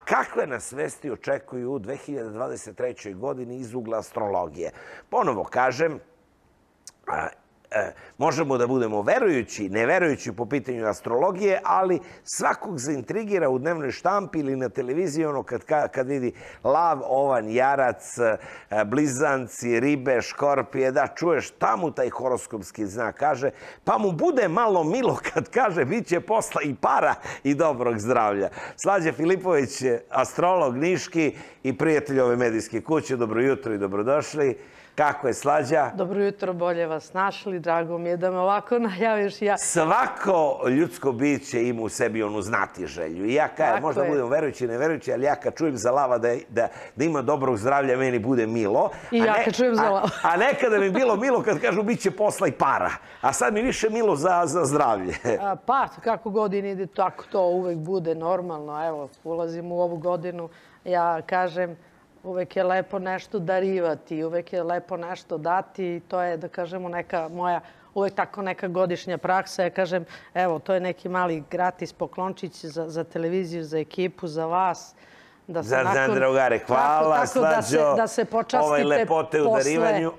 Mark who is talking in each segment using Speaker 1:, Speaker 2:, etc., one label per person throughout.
Speaker 1: kakve nas vesti očekuju u 2023. godini iz ugla astrologije? Ponovo kažem, možemo da budemo verujući, neverujući po pitanju astrologije, ali svakog zaintrigira u dnevnoj štampi ili na televiziji ono kad vidi lav, ovan, jarac, blizanci, ribe, škorpije, da čuješ šta mu taj horoskopski znak kaže, pa mu bude malo milo kad kaže bit će posla i para i dobrog zdravlja. Slađe Filipović, astrolog niški i prijatelj ove medijske kuće, dobro jutro i dobrodošli. Kako je, Slađa?
Speaker 2: Dobro jutro, bolje vas našli. Drago mi je da me ovako najaviš.
Speaker 1: Svako ljudsko biće ima u sebi onu znatiželju. I ja kažem, možda budemo verujući i neverujući, ali ja kad čujem za lava da ima dobrog zdravlja, meni bude milo.
Speaker 2: I ja kad čujem za lava.
Speaker 1: A nekada mi bilo milo kad kažu bit će posla i para. A sad mi više milo za zdravlje.
Speaker 2: Pa, kako godina ide, tako to uvek bude normalno. Evo, ulazim u ovu godinu, ja kažem, uvek je lepo nešto darivati, uvek je lepo nešto dati i to je, da kažemo, neka moja, uvek tako neka godišnja praksa. Ja kažem, evo, to je neki mali gratis poklončić za televiziju, za ekipu, za vas.
Speaker 1: Za drugare, hvala, Slađo.
Speaker 2: Da se počastite
Speaker 1: ove lepote u darivanju.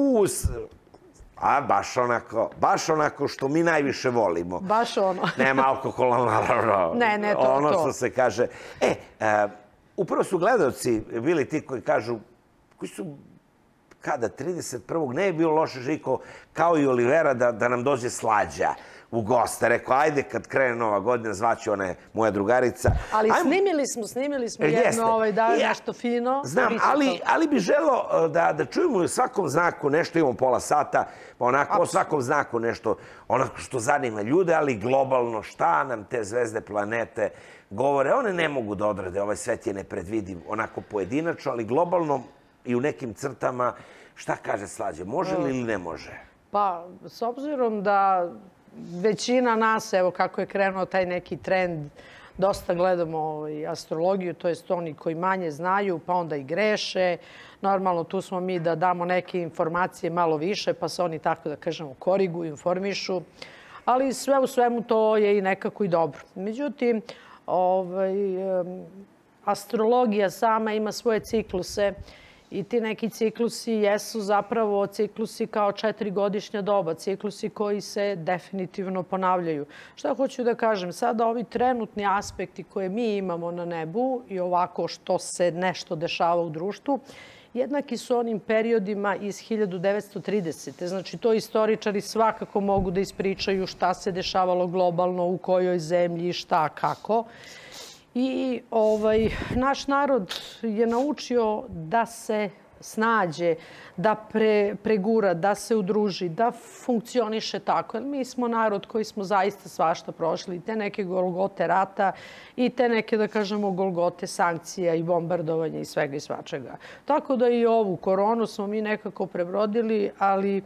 Speaker 1: Baš onako što mi najviše volimo.
Speaker 2: Baš ono.
Speaker 1: Nema alkohola, naravno.
Speaker 2: Ne, to.
Speaker 1: Ono što se kaže. Upravo su gledalci bili ti koji kažu, koji su, kada, 31. ne je bilo loše, Žiko, kao i Olivera, da nam dođe Slađa u goste. Rekao, ajde, kad krene nova godina, zvaće ona je moja drugarica.
Speaker 2: Ali snimili smo jedno, nešto fino.
Speaker 1: Znam, ali bi želo da čujemo u svakom znaku nešto, imamo pola sata, onako o svakom znaku nešto, onako što zanima ljude, ali globalno šta nam te zvezde, planete govore. One ne mogu da odrade, ovaj svet je nepredvidiv, onako pojedinačno, ali globalno i u nekim crtama. Šta kaže Slađe, može li ili ne može?
Speaker 2: Pa, s obzirom da većina nas, evo kako je krenuo taj neki trend, dosta gledamo astrologiju, to jest oni koji manje znaju, pa onda i greše. Normalno, tu smo mi da damo neke informacije malo više, pa se oni, tako da kažemo, koriguju, informišu. Ali sve u svemu to je i nekako i dobro. Međutim, astrologija sama ima svoje cikluse i ti neki ciklusi jesu zapravo ciklusi kao 4-godišnja doba, ciklusi koji se definitivno ponavljaju. Šta hoću da kažem? Sada ovi trenutni aspekti koje mi imamo na nebu i ovako što se nešto dešava u društvu, jednaki su onim periodima iz 1930. Znači, to istoričari svakako mogu da ispričaju šta se dešavalo globalno, u kojoj zemlji, šta, kako. I naš narod je naučio da se snađe, da pregura, da se udruži, da funkcioniše tako. Jer mi smo narod koji smo zaista svašta prošli. I te neke golgote rata i te neke, da kažemo, golgote sankcija i bombardovanja i svega i svačega. Tako da i ovu koronu smo mi nekako prebrodili, ali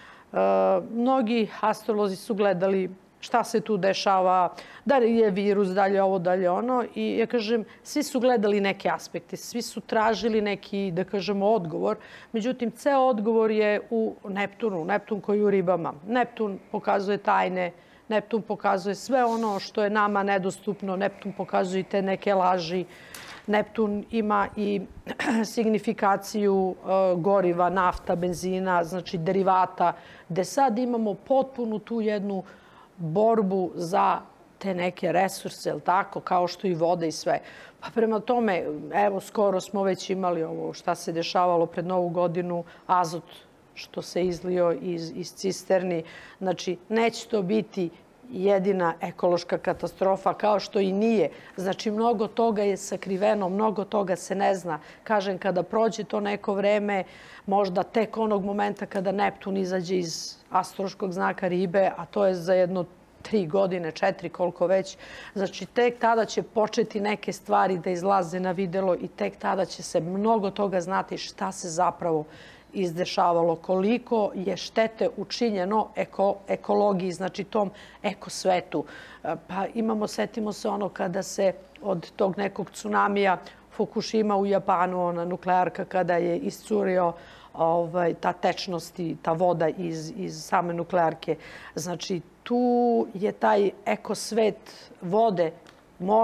Speaker 2: mnogi astrolozi su gledali šta se tu dešava, da li je virus, da li je ovo, da li je ono. I ja kažem, svi su gledali neke aspekte, svi su tražili neki, da kažemo, odgovor. Međutim, ceo odgovor je u Neptunu, Neptun koji je u ribama. Neptun pokazuje tajne, Neptun pokazuje sve ono što je nama nedostupno, Neptun pokazuje te neke laži. Neptun ima i signifikaciju goriva, nafta, benzina, znači derivata, gde sad imamo potpunu tu jednu borbu za te neke resurse, tako, kao što i vode i sve. Pa prema tome, evo, skoro smo već imali ovo šta se dešavalo pred Novu godinu, azot što se izlio iz cisterni. Znači, neće to biti jedina ekološka katastrofa, kao što i nije. Znači, mnogo toga je sakriveno, mnogo toga se ne zna. Kažem, kada prođe to neko vreme, možda tek onog momenta kada Neptun izađe iz astrološkog znaka ribe, a to je za jedno 3 godine, 4, koliko već. Znači, tek tada će početi neke stvari da izlaze na videlo i tek tada će se mnogo toga znati šta se zapravo izdešavalo, koliko je štete učinjeno ekologiji, znači tom ekosvetu. Pa imamo, setimo se ono kada se od tog nekog tsunamija Fukushima u Japanu, ona nuklearka, kada je iscurio ta tečnost i ta voda iz same nuklearke. Znači, tu je taj ekosvet vode, mora,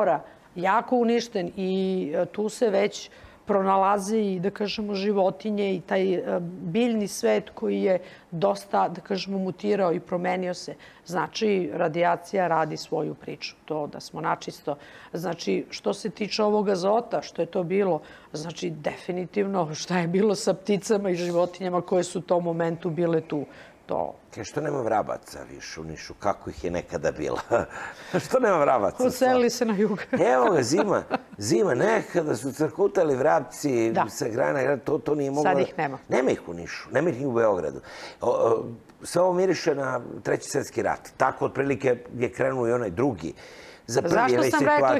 Speaker 2: jako uništen i tu se već pronalaze i, da kažemo, životinje i taj biljni svet koji je dosta, da kažemo, mutirao i promenio se. Znači, radijacija radi svoju priču. To da smo načisto. Znači, što se tiče ovog azota, što je to bilo, znači, definitivno šta je bilo sa pticama i životinjama koje su u tom momentu bile tu.
Speaker 1: Što nema vrabaca više u Nišu? Kako ih je nekada bila? Što nema vrabaca?
Speaker 2: Oselili se na jug.
Speaker 1: Evo ga, zima. Nekada su crkutali vrapci sa grana, to nije moglo...
Speaker 2: Sad ih nema.
Speaker 1: Nema ih u Nišu, nema ih ni u Beogradu. Sve ovo miriše na Treći svjetski rat. Tako otprilike je krenuo i onaj drugi.
Speaker 2: Zašto sam rekla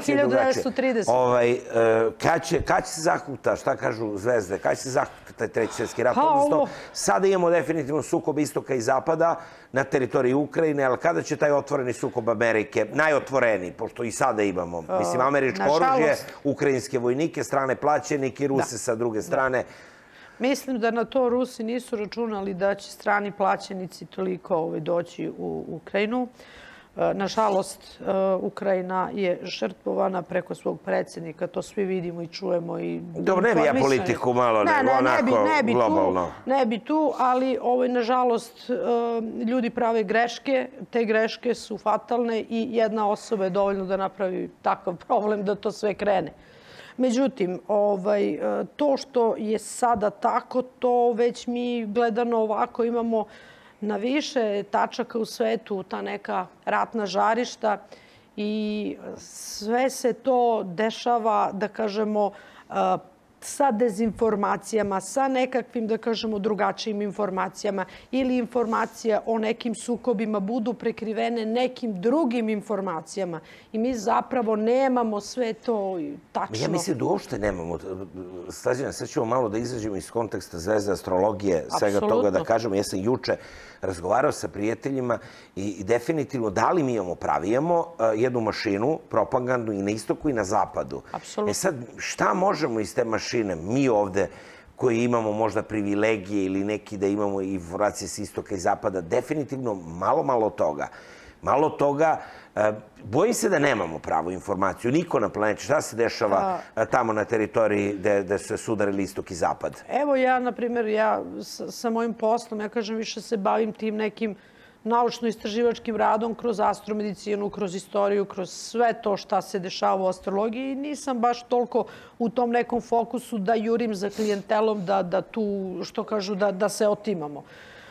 Speaker 2: 1930?
Speaker 1: Kad će se zahuta, šta kažu zvezde, kad će se zahuta taj Treći svjetski rat? Odnosno, sada imamo definitivno sukob istoka i zapada na teritoriji Ukrajine, ali kada će taj otvoreni sukob Amerike, najotvoreniji, pošto i sada imamo, mislim, američko oružje, ukrajinske vojnike, strane plaćenike i Ruse sa druge strane.
Speaker 2: Mislim da na to Rusi nisu računali da će strani plaćenici toliko doći u Ukrajinu. Nažalost, Ukrajina je žrtvovana preko svog predsjednika, to svi vidimo i čujemo.
Speaker 1: Dobro, ne bi ja politiku malo, nego onako globalno.
Speaker 2: Ne bi tu, ali nažalost ljudi prave greške, te greške su fatalne i jedna osoba je dovoljno da napravi takav problem da to sve krene. Međutim, to što je sada tako, to već mi gledano ovako imamo na više tačaka u svetu, ta neka ratna žarišta i sve se to dešava, da kažemo, sa dezinformacijama, sa nekakvim, da kažemo, drugačijim informacijama ili informacija o nekim sukobima budu prekrivene nekim drugim informacijama. I mi zapravo nemamo sve to tačno.
Speaker 1: Ja mislim da uopšte nemamo. Slađana, sad ćemo malo da izađemo iz konteksta zvezde, astrologije, svega toga da kažemo. Ja sam juče razgovarao sa prijateljima i definitivno da li mi imamo pravijemo jednu mašinu, propagandu i na istoku i na zapadu.
Speaker 2: Apsolutno.
Speaker 1: Sad, šta možemo iz te mašine, mi ovde, koji imamo možda privilegije ili neki da imamo informacije s istoka i zapada, definitivno malo toga. Malo toga, bojim se da nemamo pravu informaciju. Niko na planeti. Šta se dešava tamo na teritoriji gde se sudarili istok i zapad?
Speaker 2: Evo ja, na primjer, ja sa mojim poslom, ja kažem, više se bavim tim nekim naučno-istraživačkim radom kroz astromedicinu, kroz istoriju, kroz sve to šta se dešava u astrologiji i nisam baš toliko u tom nekom fokusu da jurim za klijentelom, da tu, što kažu, da se otimamo.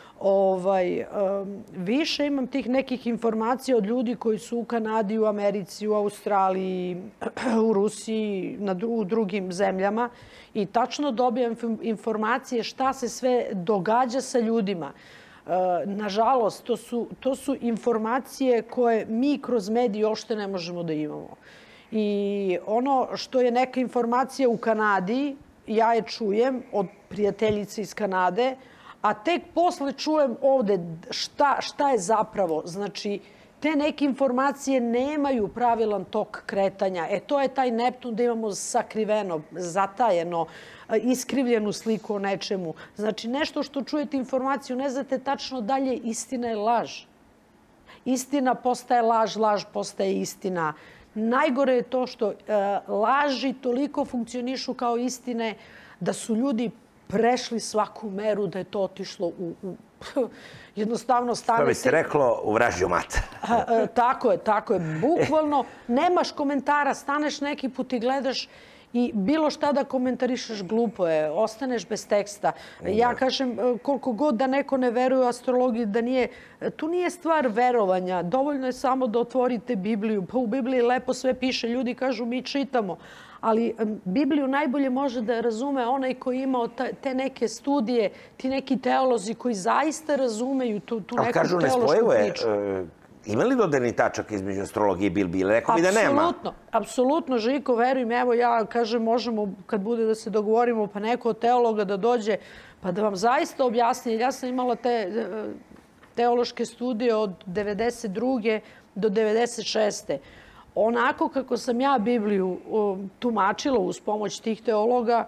Speaker 2: Više imam tih nekih informacija od ljudi koji su u Kanadi, u Americi, u Australiji, u Rusiji, u drugim zemljama i tačno dobijam informacije šta se sve događa sa ljudima. Nažalost, to su informacije koje mi kroz medije uopšte ne možemo da imamo. I ono što je neka informacija u Kanadi, ja je čujem od prijateljice iz Kanade, a tek posle čujem ovde šta je zapravo. Znači, te neke informacije nemaju pravilan tok kretanja. To je taj Neptun da imamo sakriveno, zatajeno, iskrivljenu sliku o nečemu. Znači, nešto što čujete informaciju, ne znate tačno dalje, istina je laž. Istina postaje laž, laž postaje istina. Najgore je to što laži toliko funkcionišu kao istine da su ljudi prešli svaku meru, da je to otišlo u jednostavno stane...
Speaker 1: Što bi se reklo, u vražju mater.
Speaker 2: Tako je. Bukvalno nemaš komentara, staneš neki put i gledaš i bilo šta da komentarišeš glupo je, ostaneš bez teksta. Ja kažem, koliko god da neko ne veruje u astrologiju, da nije... Tu nije stvar verovanja, dovoljno je samo da otvorite Bibliju. Pa u Bibliji lepo sve piše, ljudi kažu mi čitamo. Ali Bibliju najbolje može da razume onaj koji je imao te neke studije, ti neki teolozi koji zaista razumeju tu neku teološku priču.
Speaker 1: Ali kažu, nespojivo je. Ima li dodirnih tačaka između astrologije i Biblije? Rekao mi da nema.
Speaker 2: Apsolutno, Žiko, verujem. Evo ja kažem, možemo, kad bude da se dogovorimo, pa neko od teologa da dođe, pa da vam zaista objasni. Ja sam imala te teološke studije od 92. do 96. Onako kako sam ja Bibliju tumačila uz pomoć tih teologa,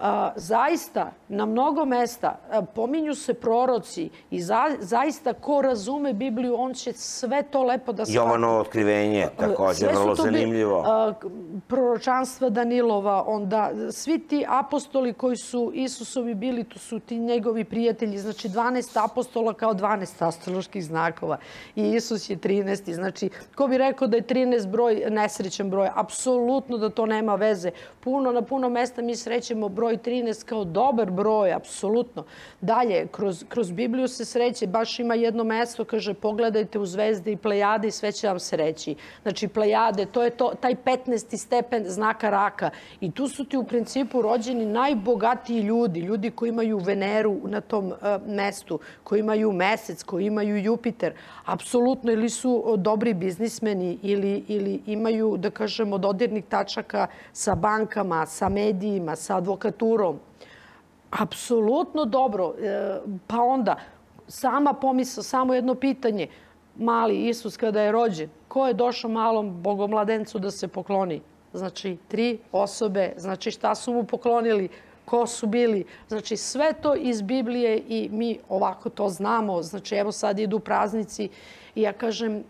Speaker 2: zaista na mnogo mesta pominju se proroci i zaista ko razume Bibliju, on će sve to lepo da shvati.
Speaker 1: Jovanovo otkrivenje, također, vrlo zanimljivo.
Speaker 2: Proročanstva Danilova, onda svi ti apostoli koji su Isusovi bili, to su ti njegovi prijatelji, znači 12 apostola kao 12 astroloških znakova i Isus je 13. Znači, ko bi rekao da je 13 broj nesrećan broj? Apsolutno da to nema veze. Na puno mesta mi srećemo broj 13 kao dobar broj, apsolutno. Dalje, kroz Bibliju se sreće, baš ima jedno mesto, kaže, pogledajte u zvezde i plejade i sve će vam se reći. Znači, plejade, to je taj 15. stepen znaka raka. I tu su ti u principu rođeni najbogatiji ljudi, ljudi koji imaju Veneru na tom mestu, koji imaju Mesec, koji imaju Jupiter. Apsolutno, ili su dobri biznismeni ili imaju, da kažemo, dodirnih tačaka sa bankama, sa medijima, sa advokaturom. Apsolutno dobro. Pa onda, sama pomisla, samo jedno pitanje. Mali Isus kada je rođen, ko je došao malom bogomladencu da se pokloni? Znači, 3 osobe. Znači, šta su mu poklonili? Ko su bili? Znači, sve to iz Biblije i mi ovako to znamo. Znači, evo sad idu praznici i ja kažem,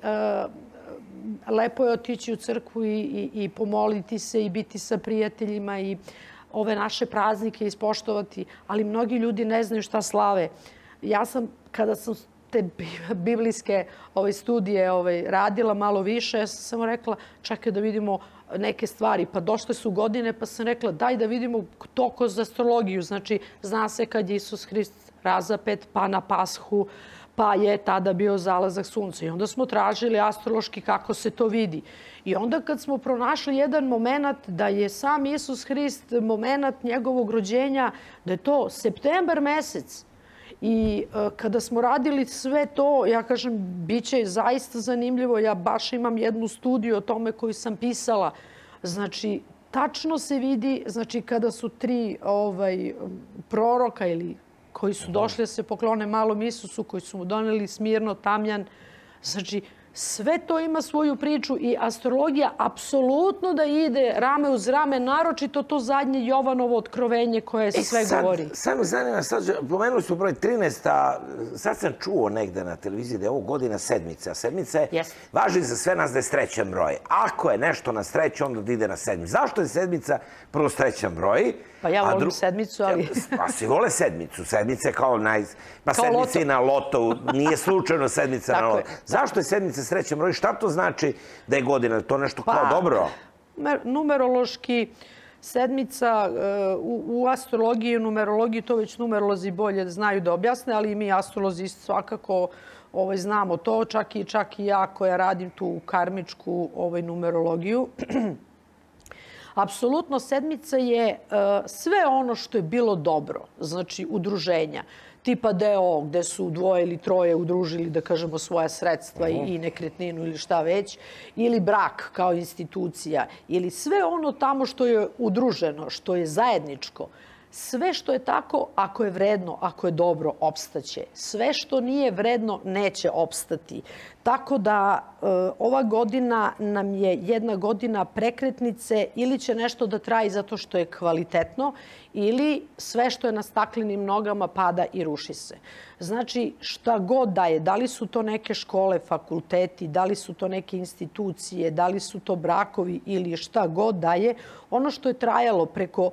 Speaker 2: lepo je otići u crkvu i pomoliti se i biti sa prijateljima i ove naše praznike ispoštovati, ali mnogi ljudi ne znaju šta slave. Ja sam, kada sam te biblijske studije radila malo više, ja sam samo rekla, čekaj da vidimo neke stvari. Pa došle su godine, pa sam rekla, daj da vidimo to kroz astrologiju. Znači, zna se kad je Isus Hrist razapet, pa na Pashu, pa je tada bio zalazak sunca. I onda smo tražili astrološki kako se to vidi. I onda kad smo pronašli jedan moment da je sam Isus Hrist moment njegovog rođenja, da je to septembar mesec. I kada smo radili sve to, ja kažem, bit će zaista zanimljivo. Ja baš imam jednu studiju o tome koju sam pisala. Znači, tačno se vidi, znači, kada su 3 proroka ili koji su došli da se poklone malom Isusu, koji su mu doneli Smirno, Tamjan. Znači, sve to ima svoju priču i astrologija apsolutno da ide rame uz rame, naročito to zadnje Jovanovo otkrovenje koje se sve govori.
Speaker 1: Samo zanima, pomenuli smo broj 13, a sad sam čuo negde na televiziji da je ovo godina sedmice. Sedmice važi za sve nas da je srećan broj. Ako je nešto na sreću, onda da ide na sedmicu. Zašto je sedmica prvo srećan broj?
Speaker 2: Pa ja volim sedmicu, ali...
Speaker 1: Pa svi vole sedmicu. Sedmica je kao Pa sedmica i na loto. Nije slučajno sedmica na loto. Zašto je sedmica srećan broj? Šta to znači da je godina? To nešto kao dobro?
Speaker 2: Numerološki sedmica u astrologiji i numerologiji, to već numerolozi bolje znaju da objasne, ali i mi astrolozi svakako znamo to. Čak i ja koja radim tu karmičku numerologiju. Apsolutno sedmica je sve ono što je bilo dobro, znači udruženja, tipa DO, gde su 2 ili 3 udružili, da kažemo, svoja sredstva i nekretninu ili šta već, ili brak kao institucija, ili sve ono tamo što je udruženo, što je zajedničko. Sve što je tako, ako je vredno, ako je dobro, opstaće. Sve što nije vredno, neće opstati. Tako da ova godina nam je jedna godina prekretnice, ili će nešto da traji zato što je kvalitetno, ili sve što je na staklenim nogama pada i ruši se. Znači, šta god da je, da li su to neke škole, fakulteti, da li su to neke institucije, da li su to brakovi ili šta god da je, ono što je trajalo preko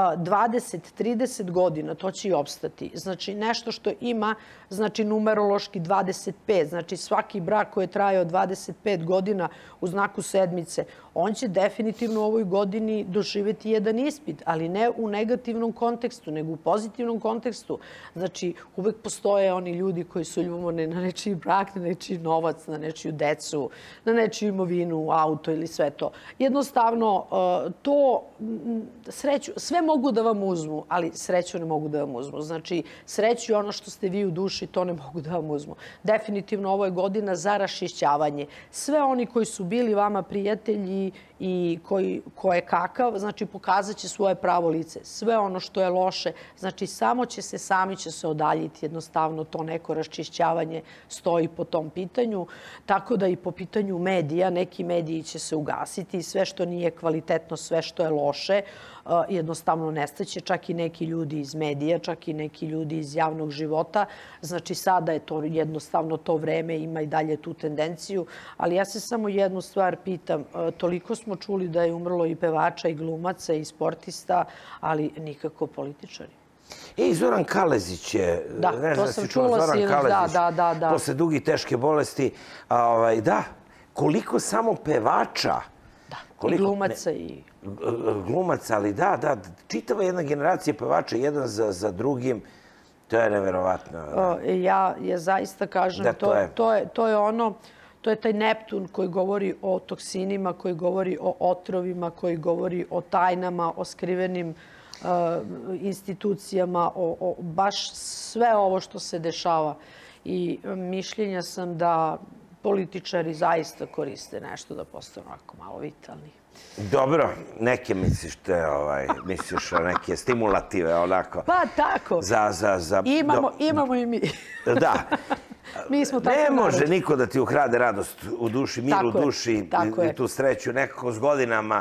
Speaker 2: 20-30 godina, to će i opstati. Znači, nešto što ima, znači, numerološki 25, znači svaki brak koji je trajao 25 godina u znaku sedmice, on će definitivno u ovoj godini doživjeti jedan ispit, ali ne u negativnom kontekstu, nego u pozitivnom kontekstu. Znači, uvek postoje oni ljudi koji su ljubomorni na nečiji brak, na nečiji novac, na nečiju decu, na nečiju imovinu, auto ili sve to. Jednostavno, to sreću, sve mogu da vam uzmu, ali sreću ne mogu da vam uzmu. Znači, sreću je ono što ste vi u duši, to ne mogu da vam uzmu. Definitivno, ovo je godina za raščišćavanje. Sve oni koji su bili vama prijatelji i ko je kakav, znači pokazat će svoje pravo lice. Sve ono što je loše, znači sami će se odaljiti. Jednostavno to neko raščišćavanje stoji po tom pitanju. Tako da i po pitanju medija, neki mediji će se ugasiti. Sve što nije kvalitetno, sve što je loše, jednostavno nestaće, čak i neki ljudi iz medija, čak i neki ljudi iz javnog života. Znači sada je to jednostavno to vreme, ima i dalje tu tendenciju, ali ja se samo jednu stvar pitam. Toliko smo čuli da je umrlo i pevača i glumaca i sportista, ali nikako političari.
Speaker 1: Zoran Kalezić je...
Speaker 2: Da, to sam čula sinoć, da.
Speaker 1: Posle dugi teške bolesti. Da, koliko samo pevača...
Speaker 2: Da, i glumaca i...
Speaker 1: Glumaca, ali da, čitava jedna generacija pevača, jedan za drugim, to je neverovatno.
Speaker 2: Ja zaista kažem, to je ono... To je taj Neptun koji govori o toksinima, koji govori o otrovima, koji govori o tajnama, o skrivenim institucijama, o baš sve ovo što se dešava. I mišljenja sam da političari zaista koriste nešto da postanu onako malo vitalni.
Speaker 1: Dobro, neke misliš o neke stimulative, onako.
Speaker 2: Pa tako. Imamo i mi.
Speaker 1: Da.
Speaker 2: Ne
Speaker 1: može niko da ti ukrade radost u duši, mir u duši i tu sreću. Nekako s godinama,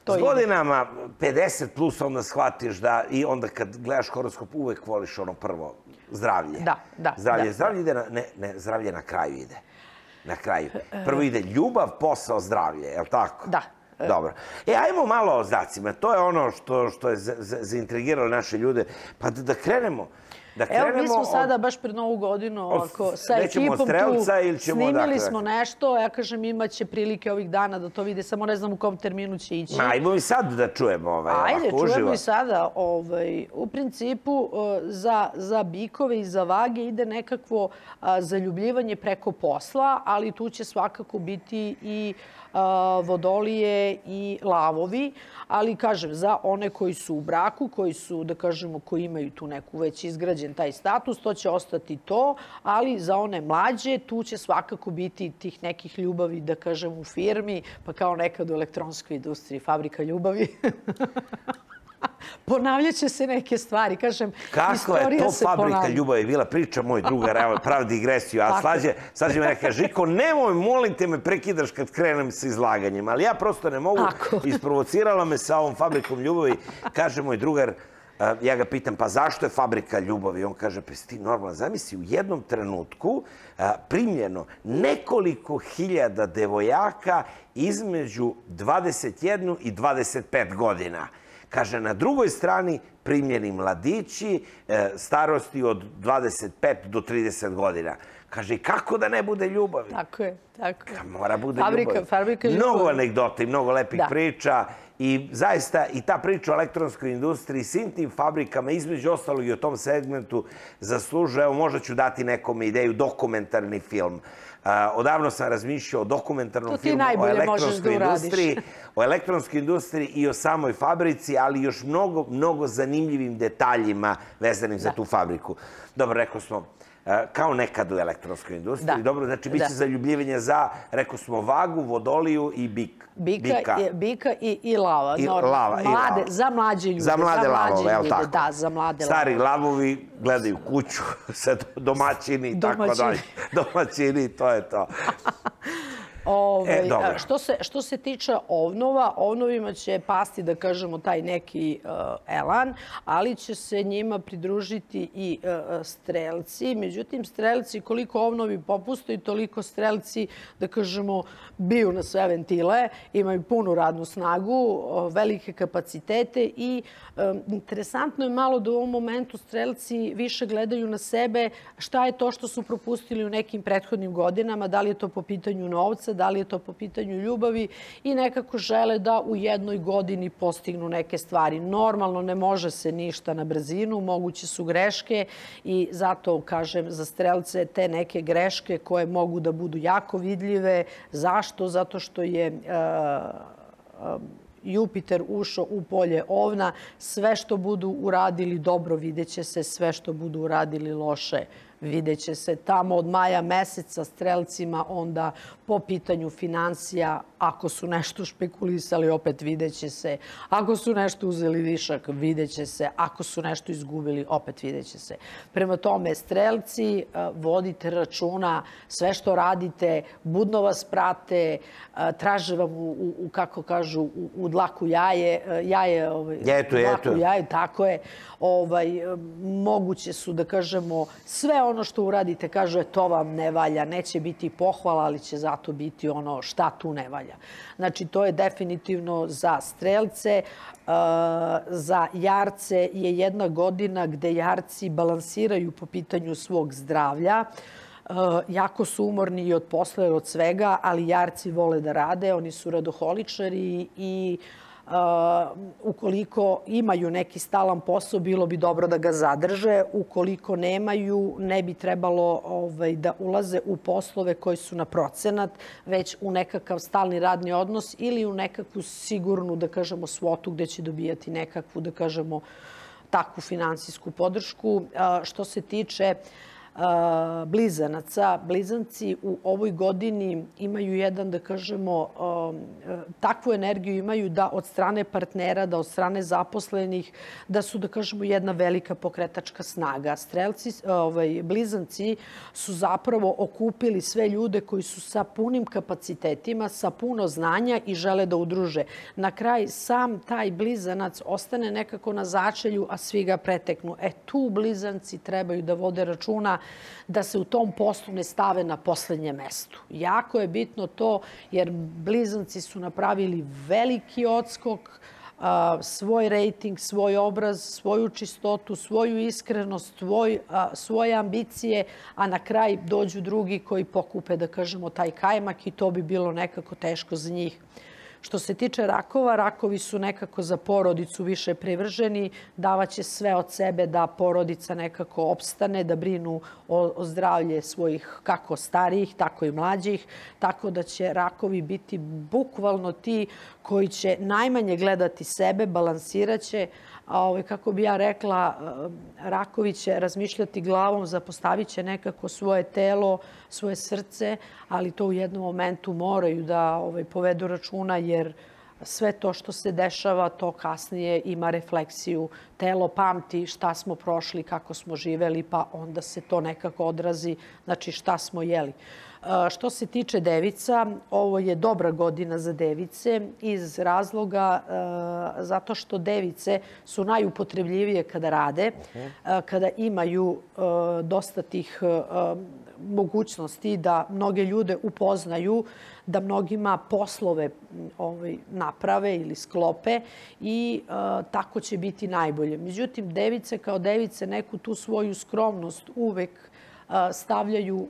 Speaker 1: 50 plus onda shvatiš da i onda kad gledaš horoskop uvek voliš ono prvo, zdravlje.
Speaker 2: Da.
Speaker 1: Zdravlje ide zdravlje na kraju ide. Na kraju. Prvo ide ljubav, posao, zdravlje, je li tako?
Speaker 2: Da.
Speaker 1: Dobro. Ajmo malo o znacima. To je ono što je zaintrigiralo naše ljude. Pa da krenemo.
Speaker 2: Evo, mi smo sada baš pred Novu godinu sa ekipom tu snimili smo nešto. Ja kažem, imaće prilike ovih dana da to vide, samo ne znam u kom terminu će ići.
Speaker 1: Ajmo i sad da čujemo.
Speaker 2: Ajde, čujemo i sada. U principu, za bikove i za vage ide nekakvo zaljubljivanje preko posla, ali tu će svakako biti i vodolije i lavovi, ali kažem, za one koji su u braku, koji su, da kažemo, koji imaju tu neku već izgrađen taj status, to će ostati to, ali za one mlađe tu će svakako biti tih nekih ljubavi, da kažem, u firmi, pa kao nekad u elektronskoj industriji, fabrika ljubavi. Ponavljaće se neke stvari, kažem, istorija se ponavlja.
Speaker 1: Kakva je to fabrika ljubavi bila, priča moj drugar, evo, pravi digresiju, a Slađe me rekao, Žiko, nemoj, molim te me prekidaš kad krenem sa izlaganjem, ali ja prosto ne mogu, isprovocirala me sa ovom fabrikom ljubavi, kaže moj drugar, ja ga pitam, pa zašto je fabrika ljubavi? On kaže, pa si ti normalno, zamisli, u jednom trenutku primljeno nekoliko hiljada devojaka između 21 i 25 godina. Kaže, na drugoj strani primljeni mladići starosti od 25 do 30 godina. Kaže, i kako da ne bude ljubavi?
Speaker 2: Tako je.
Speaker 1: Mora bude ljubavi. Mnogo anegdota i mnogo lepih priča. I zaista i ta priča o elektronskoj industriji, svim tim fabrikama, između ostalog i o tom segmentu, zaslužuje, evo možda ću dati nekom ideju, dokumentarni film. Odavno sam razmišljao o dokumentarnom filmu o elektronskoj industriji i o samoj fabrici, ali još mnogo zanimljivim detaljima vezanim za tu fabriku. Dobro, rekao smo, kao nekad u elektronskoj industriji. Dobro, znači biće zaljubljivanje za, rekao smo, vagu, vodoliju i
Speaker 2: bika i lava. Za mlađe ljude.
Speaker 1: Za mlade lavove, je li tako?
Speaker 2: Da, za mlade lavove.
Speaker 1: Stari lavovi gledaju kuću, domaćini i tako dalje. Domaćini, to je to.
Speaker 2: Što se tiče ovnova, ovnovima će pasti, da kažemo, taj neki elan, ali će se njima pridružiti i strelci. Međutim, strelci, koliko ovnovi popuste, toliko strelci, da kažemo, biju na sve ventile, imaju punu radnu snagu, velike kapacitete i interesantno je malo da u ovom momentu strelci više gledaju na sebe šta je to što su propustili u nekim prethodnim godinama, da li je to po pitanju novca, da li je to po pitanju ljubavi i nekako žele da u jednoj godini postignu neke stvari. Normalno ne može se ništa na brzinu, moguće su greške i zato, kažem, za strelce te neke greške koje mogu da budu jako vidljive. Zašto? Zato što je Jupiter ušao u polje ovna. Sve što budu uradili dobro vidjet će se, sve što budu uradili loše vidjet će se tamo od maja meseca strelcima, onda po pitanju financija, ako su nešto špekulisali, opet vidjet će se. Ako su nešto uzeli višak, vidjet će se. Ako su nešto izgubili, opet vidjet će se. Prema tome, strelci, vodite računa, sve što radite, budno vas prate, traže vam kako kažu, u dlaku jaje,
Speaker 1: Jetu.
Speaker 2: Tako je. Moguće su, da kažemo, sve ono što uradite, kažu, to vam ne valja, neće biti pohvala, ali će zato biti ono šta tu ne valja. Znači, to je definitivno za strelce. Za jarce je jedna godina gde jarci balansiraju po pitanju svog zdravlja. Jako su umorni i od posla i od svega, ali jarci vole da rade, oni su radoholičari i ukoliko imaju neki stalan posao, bilo bi dobro da ga zadrže. Ukoliko nemaju, ne bi trebalo da ulaze u poslove koji su na procenat, već u nekakav stalni radni odnos ili u nekakvu sigurnu, da kažemo, svotu gde će dobijati nekakvu, da kažemo, takvu finansijsku podršku. Što se tiče blizanaca. Blizanci u ovoj godini imaju jedan, da kažemo, takvu energiju imaju da od strane partnera, da od strane zaposlenih, da su, da kažemo, jedna velika pokretačka snaga. Blizanci su zapravo okupili sve ljude koji su sa punim kapacitetima, sa puno znanja i žele da udruže. Na kraj sam taj blizanac ostane nekako na začelju, a svi ga preteknu. Tu blizanci trebaju da vode računa da se u tom poslu ne stave na poslednje mesto. Jako je bitno to jer blizanci su napravili veliki odskok, svoj rejting, svoj obraz, svoju čistotu, svoju iskrenost, svoje ambicije, a na kraj dođu drugi koji pokupe, da kažemo, taj kajmak i to bi bilo nekako teško za njih. Što se tiče rakova, rakovi su nekako za porodicu više privrženi, davaće sve od sebe da porodica nekako opstane, da brinu o zdravlje svojih kako starijih, tako i mlađih, tako da će rakovi biti bukvalno ti koji će najmanje gledati sebe, balansiraće, a kako bi ja rekla, rakovi će razmišljati glavom, zapostavit će nekako svoje telo, svoje srce, ali to u jednom momentu moraju da povedu računa jer sve to što se dešava, to kasnije ima refleksiju. Telo pamti šta smo prošli, kako smo živeli, pa onda se to nekako odrazi, znači šta smo jeli. Što se tiče devica, ovo je dobra godina za device iz razloga zato što device su najupotrebljivije kada rade, kada imaju dosta tih mogućnosti da mnoge ljude upoznaju, da mnogima poslove naprave ili sklope i tako će biti najbolje. Međutim, device kao device neku tu svoju skromnost uvek stavljaju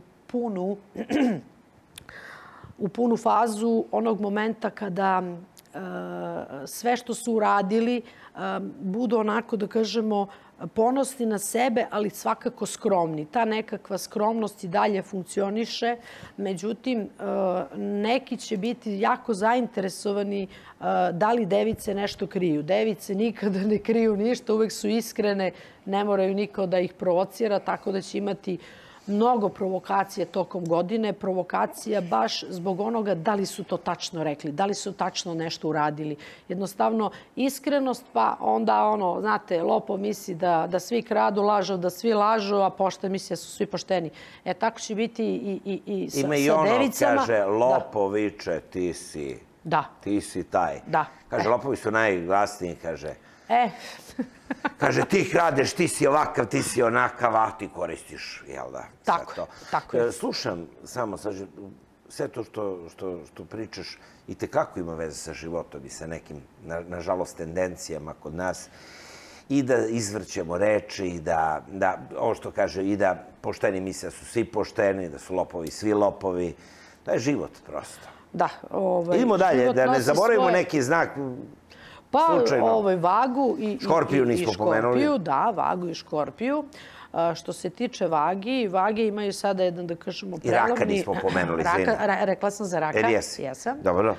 Speaker 2: u punu fazu onog momenta kada sve što su uradili budu onako, da kažemo, ponosni na sebe, ali svakako skromni. Ta nekakva skromnost i dalje funkcioniše. Međutim, neki će biti jako zainteresovani da li device nešto kriju. Device nikada ne kriju ništa, uvek su iskrene, ne moraju niko da ih provocira, tako da će imati mnogo provokacije tokom godine. Provokacija baš zbog onoga da li su to tačno rekli, da li su tačno nešto uradili. Jednostavno, iskrenost, pa onda znate, lopov misli da svi kradu, lažu, da svi lažu, a pošten misli da su svi pošteni. Tako će biti i sa devicama.
Speaker 1: Ima i ono, kaže, lopoviče, ti si taj. Kaže, lopovi su najglasniji, kaže. Kaže, ti kradeš, ti si ovakav, ti si onakav, a ti koristiš, jel da?
Speaker 2: Tako je.
Speaker 1: Slušam samo, sve to što pričaš i tekako ima veze sa životom i sa nekim, nažalost, tendencijama kod nas i da izvrćemo reči i da, ovo što kaže, i da pošteni misle da su svi pošteni, da su lopovi svi lopovi. To je život prosto.
Speaker 2: Da.
Speaker 1: Idemo dalje, da ne zaboravimo neki znak.
Speaker 2: Pa, Vagu i
Speaker 1: Škorpiju nismo pomenuli.
Speaker 2: Da, Vagu i Škorpiju. Što se tiče vage imaju sada jedan, da kažemo,
Speaker 1: prelovni... I raka nismo pomenuli, izvini.
Speaker 2: Rekla sam za raka.
Speaker 1: Jesam. Dobro.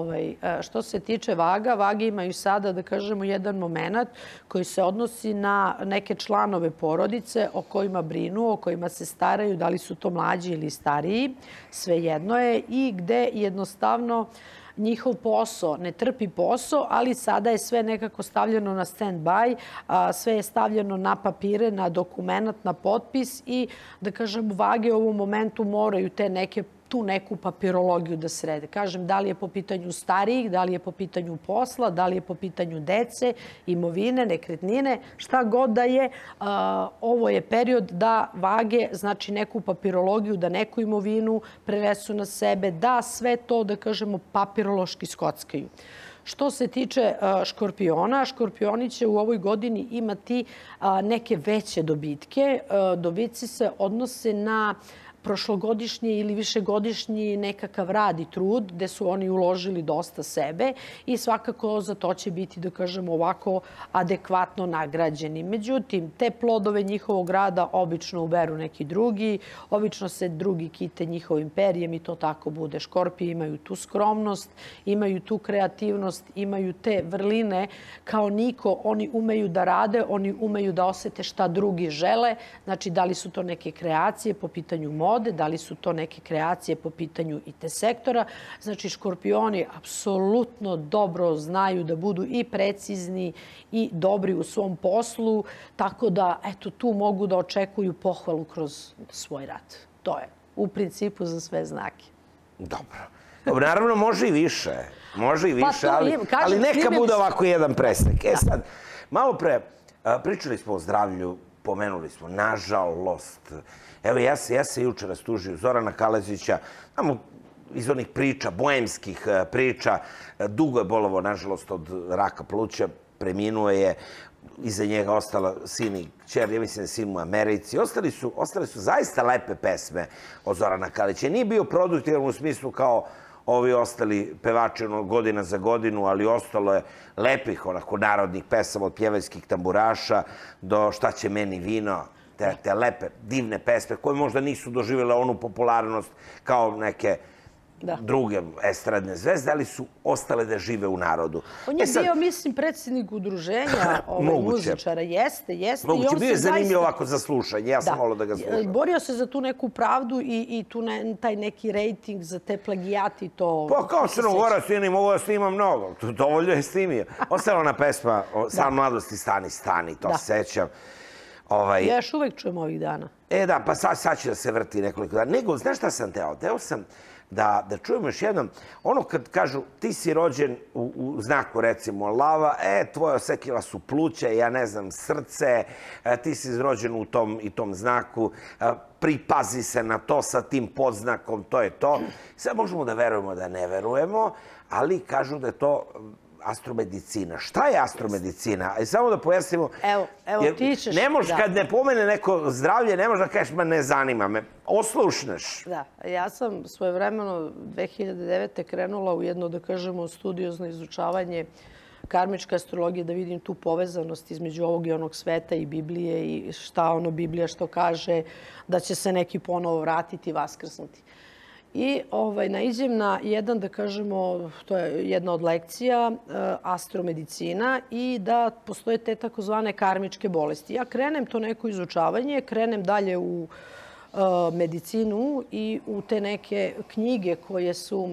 Speaker 2: Što se tiče vage imaju sada, da kažemo, jedan moment koji se odnosi na neke članove porodice o kojima brinu, o kojima se staraju, da li su to mlađi ili stariji, svejedno je, i gde jednostavno njihov posao ne trpi posao, ali sada je sve nekako stavljeno na stand-by, sve je stavljeno na papire, na dokument, na potpis i, da kažem, vage u ovom momentu moraju tu neku papirologiju da srede. Kažem, da li je po pitanju starijih, da li je po pitanju posla, da li je po pitanju dece, imovine, nekretnine, šta god da je. Ovo je period da vage, znači neku papirologiju, da neku imovinu prenesu na sebe, da sve to, da kažemo, papirološki skockaju. Što se tiče škorpiona, škorpioni će u ovoj godini imati neke veće dobitke. Dobici se odnose na prošlogodišnji ili višegodišnji nekakav rad i trud gde su oni uložili dosta sebe i svakako za to će biti, da kažemo, ovako adekvatno nagrađeni. Međutim, te plodove njihovog rada obično uberu neki drugi, obično se drugi kite njihovim perjem i to tako bude. Škorpiji imaju tu skromnost, imaju tu kreativnost, imaju te vrline kao niko, oni umeju da rade, oni umeju da osete šta drugi žele, znači da li su to neke kreacije po pitanju mode, da li su to neke kreacije po pitanju IT sektora. Znači, škorpioni apsolutno dobro znaju da budu i precizni i dobri u svom poslu, tako da, eto, tu mogu da očekuju pohvalu kroz svoj rad. To je u principu za sve znake.
Speaker 1: Dobro. Naravno, može i više. Može i više, ali neka bude ovako jedan presek. Sad, malo pre pričali smo o zdravlju, pomenuli smo, nažalost. Evo, ja se jučer rastužio Zorana Kalezića, tamo iz onih priča, boemskih priča. Dugo je bolovo, nažalost, od raka pluća. Preminuo je, iza njega ostala sin i kćer, ja mislim da je sin u Americi. Ostale su zaista lepe pesme od Zorana Kalezića. Nije bio produktivan u smislu kao ovi ostali pevači godina za godinu, ali ostalo je lepih onako narodnih pesama od pjevaljskih tamburaša do Šta će meni vino, te lepe, divne pesme koje možda nisu doživjele onu popularnost kao neke druge estradne zvezde, ali su ostale da žive u narodu.
Speaker 2: On je bio, mislim, predsjednik udruženja muzičara. Jeste.
Speaker 1: Moguće, bio je zanimljivo ovako za slušanje. Ja sam volio da ga slušam.
Speaker 2: Borio se za tu neku pravdu i taj neki rejting za te plagijati.
Speaker 1: Pa kao Crnogorac, ja ne mogu da snimam mnogo. Dovoljno je snimio. Ostala ona pesma San mladosti, stani, to se sećam.
Speaker 2: Ja još uvek čujem ovih dana.
Speaker 1: Da, pa sad će da se vrti nekoliko dana. Nego, znaš šta sam teo? Teo sam da čujemo još jednom, ono kad kažu ti si rođen u znaku, recimo, lava, tvoje osetljiva su pluća, ja ne znam, srce, ti si rođen u tom znaku, pripazi se na to sa tim podznakom, to je to. Sad možemo da verujemo da ne verujemo, ali kažu da je to astromedicina. Šta je astromedicina? Samo da pojasnimo.
Speaker 2: Evo, ti ćeš...
Speaker 1: Ne možeš, kad ne pomene neko zdravlje, ne možeš da kažeš, ma ne zanima me. Oslušneš.
Speaker 2: Da, ja sam svojevremeno 2009. krenula u jedno, da kažemo, studiozno izučavanje karmičke astrologije, da vidim tu povezanost između ovog i onog sveta i Biblije i šta ono Biblija što kaže, da će se neki ponovo vratiti i vaskrsnuti. I naiđem na jedan, da kažemo, to je jedna od lekcija, astromedicina i da postoje te takozvane karmičke bolesti. Ja krenem to neko izučavanje, krenem dalje u medicinu i u te neke knjige koje su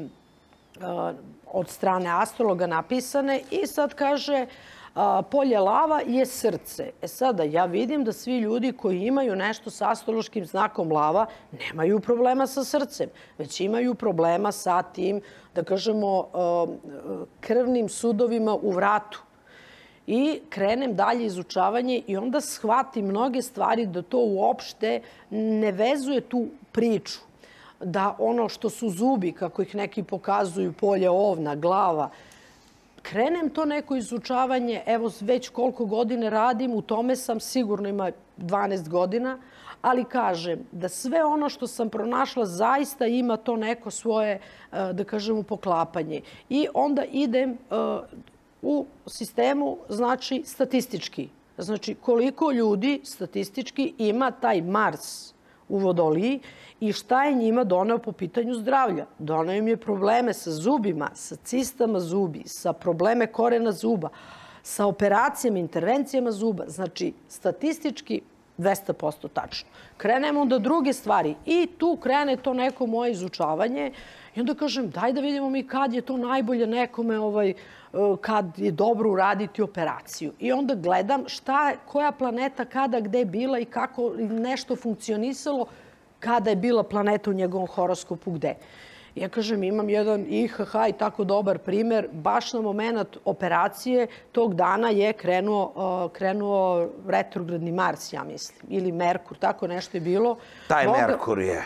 Speaker 2: od strane astrologa napisane i sad kaže polje lava je srce. Sada, ja vidim da svi ljudi koji imaju nešto sa astrološkim znakom lava nemaju problema sa srcem, već imaju problema sa tim, da kažemo, krvnim sudovima u vratu. I krenem dalje izučavanje i onda shvatim mnoge stvari da to uopšte ne vezuje tu priču. Da ono što su zubi, kako ih neki pokazuju, polje ovna, glava, krenem to neko izučavanje, evo već koliko godine radim, u tome sam sigurno ima 12 godina, ali kažem da sve ono što sam pronašla zaista ima to neko svoje, da kažemo, poklapanje. I onda idem u sistemu, znači statistički. Znači, koliko ljudi statistički ima taj Mars u vodoliji i šta je njima doneo po pitanju zdravlja. Doneo im je probleme sa zubima, sa cistama zubi, sa probleme korena zuba, sa operacijama, intervencijama zuba. Znači, statistički 200% tačno. Krenemo onda druge stvari i tu krene to neko moje izučavanje i onda kažem daj da vidimo mi kad je to najbolje nekome, kad je dobro uraditi operaciju. I onda gledam koja planeta kada gde bila i kako nešto funkcionisalo kada je bila planeta u njegovom horoskopu gde. Ja kažem, imam jedan IHH i tako dobar primer. Baš na moment operacije tog dana je krenuo retrogradni Mars, ja mislim. Ili Merkur, tako nešto je bilo.
Speaker 1: Taj Merkur je.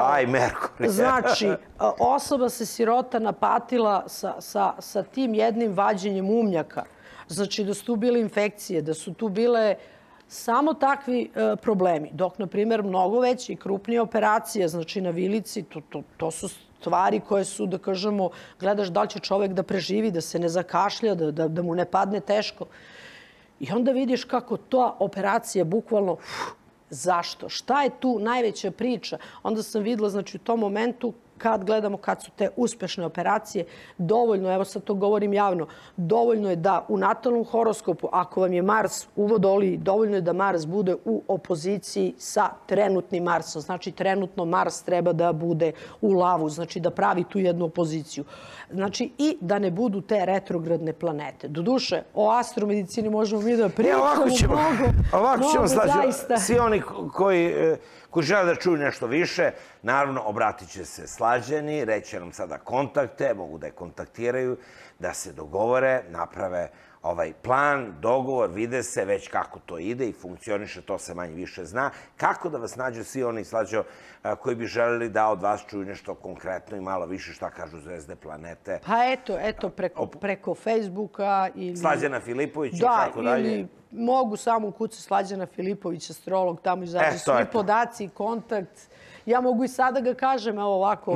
Speaker 2: Znači, osoba se sirota napatila sa tim jednim vađenjem umnjaka. Znači, da su tu bile infekcije, da su tu bile samo takvi problemi. Dok, na primjer, mnogo veće i krupnije operacije, znači na vilici, to su stvari koje su, da kažemo, gledaš da li će čovek da preživi, da se ne zakašlja, da mu ne padne teško. I onda vidiš kako ta operacija bukvalno, zašto? Šta je tu najveća priča? Onda sam videla, znači u tom momentu, kad gledamo kad su te uspešne operacije, dovoljno, evo sad to govorim javno, dovoljno je da u natalnom horoskopu, ako vam je Mars u vodoliji, dovoljno je da Mars bude u opoziciji sa trenutnim Marsom. Znači, trenutno Mars treba da bude u lavu, znači da pravi tu jednu opoziciju. Znači, i da ne budu te retrogradne planete. Doduše, o astromedicini možemo mi da pričamo mnogo.
Speaker 1: Ovako ćemo slađati. Svi oni koji žele da čuju nešto više, naravno, obratit će se Slađani, reći nam sada kontakte, mogu da je kontaktiraju, da se dogovore, naprave ovaj plan, dogovor, vide se već kako to ide i funkcioniše, to se manje više zna. Kako da vas nađu svi oni, Slađo, koji bi želeli da od vas čuju nešto konkretno i malo više šta kažu zvezde, planete?
Speaker 2: Pa eto, preko Facebooka ili...
Speaker 1: Slađana Filipović i kako dalje?
Speaker 2: Da, ili mogu samo ukucati Slađana Filipović, astrolog, tamo izađe svi podaci, kontakt. Ja mogu i sada ga kažem, evo ovako,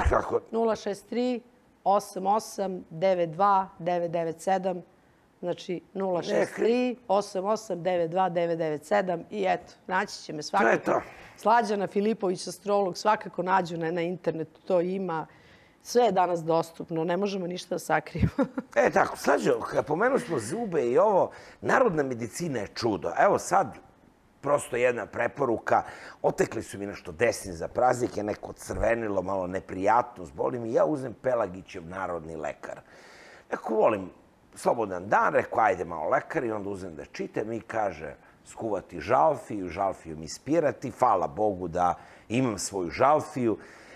Speaker 2: 063 88 92 997, znači 063 88 92 997 i eto, naći će me svakako. Slađana Filipović, astrolog, svakako nađu na internetu, to ima. Sve je danas dostupno, ne možemo ništa da sakrijemo.
Speaker 1: Tako, Slađo, pomenuli smo zube i ovo, narodna medicina je čudo. Evo sad, prosto jedna preporuka, otekli su mi nešto desni za praznike, neko crvenilo, malo neprijatnost, boli mi, ja uzem Pelagićev narodni lekar. Neko volim slobodan dan, rekao, ajde malo lekar i onda uzem da čitam i kaže skuvati žalfiju, žalfijom ispirati, hvala Bogu da imam svoju žalfiju.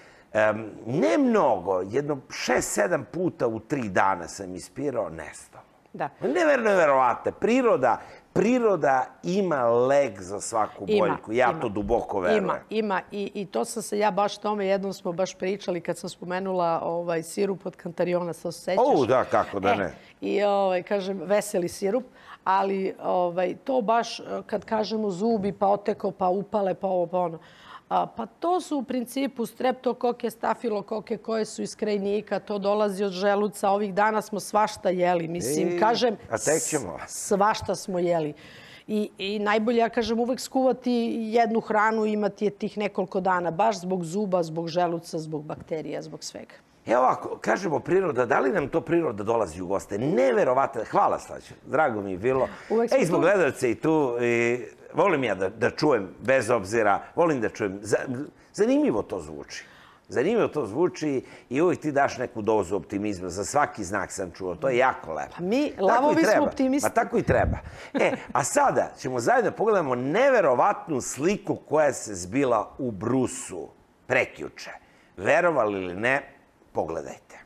Speaker 1: Ne mnogo, jedno 6-7 puta u 3 dana sam ispirao, nestalo. Neverovatno. Priroda ima lek za svaku boljku. Ja to duboko verujem.
Speaker 2: Ima. I to sam se ja baš tome, jednom smo baš pričali kad sam spomenula sirup od kantariona, sa sećaš?
Speaker 1: Da, kako da ne.
Speaker 2: I kažem, veseli sirup, ali to baš kad kažemo zubi, pa oteko, pa upale, pa ovo, pa ono. Pa to su u principu streptokoke, stafilokoke koje su iz krajnika, to dolazi od želuca. Ovih dana smo svašta jeli, mislim, kažem, svašta smo jeli. I najbolje, ja kažem, uvek skuvati jednu hranu i imati je tih nekoliko dana, baš zbog zuba, zbog želuca, zbog bakterija, zbog svega.
Speaker 1: Evo ovako, kažemo priroda, da li nam to priroda dolazi u goste? Neverovatno, hvala Slađe, drago mi je bilo. I zbog gledalca i tu, volim ja da čujem, bez obzira, volim da čujem, zanimljivo to zvuči. Zanimljivo to zvuči i uvijek ti daš neku dozu optimizma. Za svaki znak sam čuo, to je jako lepo.
Speaker 2: Pa mi, lavovi smo optimisti.
Speaker 1: Pa tako i treba. A sada ćemo zajedno pogledamo neverovatnu sliku koja se zbila u Brusu prekjuče. Verovali ili ne, pogledajte.